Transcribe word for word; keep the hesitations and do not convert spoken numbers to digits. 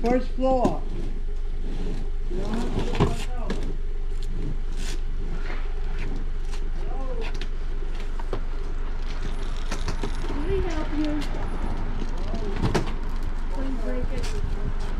first floor. You don't have to do it myself. Hello? Can we help you? Please break it.